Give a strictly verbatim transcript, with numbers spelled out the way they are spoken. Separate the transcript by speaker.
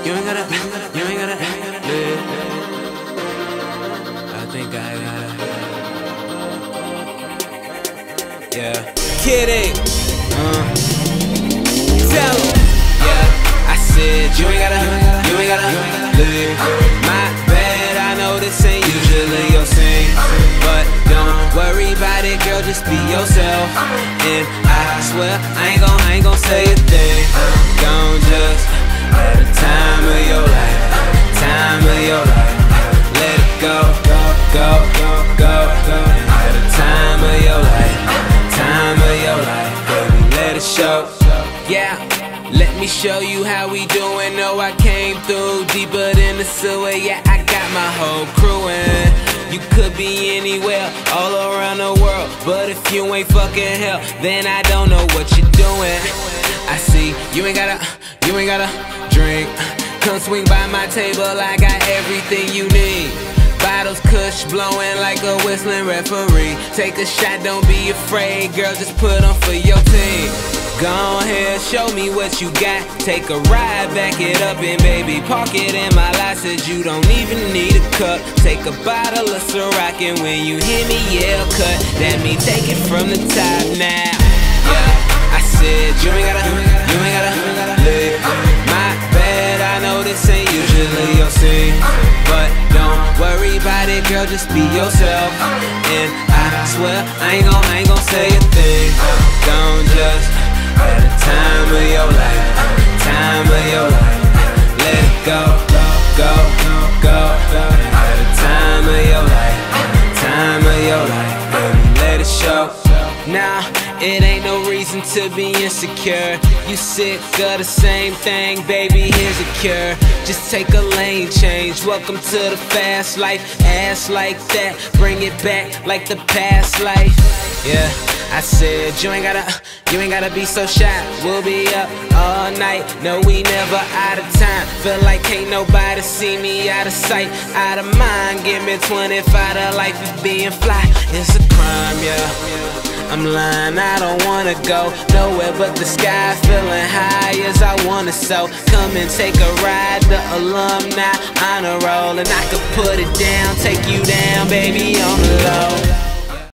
Speaker 1: you ain't gotta, you ain't gotta live. I think I gotta, yeah. Kidding. Uh. Tell me. Yeah. I said you ain't gotta, you ain't gotta live. My bad, I know this ain't usually your thing, but don't worry about it, girl. Just be yourself, and I swear I ain't gon' I ain't gon' say a thing. Gon' just at the time of your life, time of your life, let it go, go, go, go, go, go. At the time of your life, time of your life, baby, let it show. Yeah, let me show you how we doin'. No, I came through deeper than the sewer. Yeah, I got my whole crew in. You could be anywhere, all around the world, but if you ain't fucking hell, then I don't know what you're doing. I see you ain't gotta, you ain't gotta drink. Come swing by my table, I got everything you need. Bottles, kush, blowing like a whistling referee. Take a shot, don't be afraid, girl, just put on for your team. Go ahead, show me what you got. Take a ride, back it up, and baby, park it in my lot. Says you don't even need a cup. Take a bottle of Ciroc, and when you hear me yell cut, that mean take it from the top now. Yeah, I said you ain't gotta, you ain't gotta live. My bad, I know this ain't usually your thing, but don't worry about it, girl, just be yourself. And I swear I ain't gon' I ain't gon' say a thing. Don't just at the time of your life, time of your life, let it go, go, go, go, go. At the time of your life, time of your life, baby, let it show. Nah, it ain't no reason to be insecure. You sick of the same thing, baby, here's a cure. Just take a lane change. Welcome to the fast life. Ass like that, bring it back like the past life. Yeah, I said you ain't gotta, you ain't gotta be so shy. We'll be up all night, no, we never out of time. Feel like can't nobody see me out of sight, out of mind. Give me twenty-five to life of being fly. It's a crime, yeah, I'm lying, I don't wanna go nowhere but the sky, feeling high as I wanna. So come and take a ride, the alumni honor roll, and I could put it down, take you down, baby, on the low.